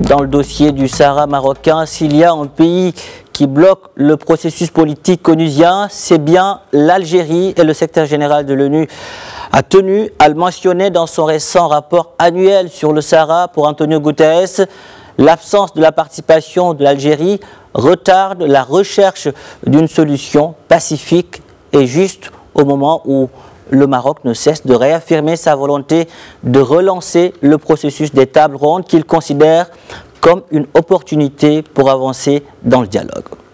dans le dossier du Sahara marocain. S'il y a un pays qui bloque le processus politique onusien, c'est bien l'Algérie, et le secrétaire général de l'ONU a tenu à le mentionner dans son récent rapport annuel sur le Sahara. Pour Antonio Guterres, l'absence de la participation de l'Algérie retarde la recherche d'une solution pacifique et juste au moment où le Maroc ne cesse de réaffirmer sa volonté de relancer le processus des tables rondes qu'il considère comme une opportunité pour avancer dans le dialogue.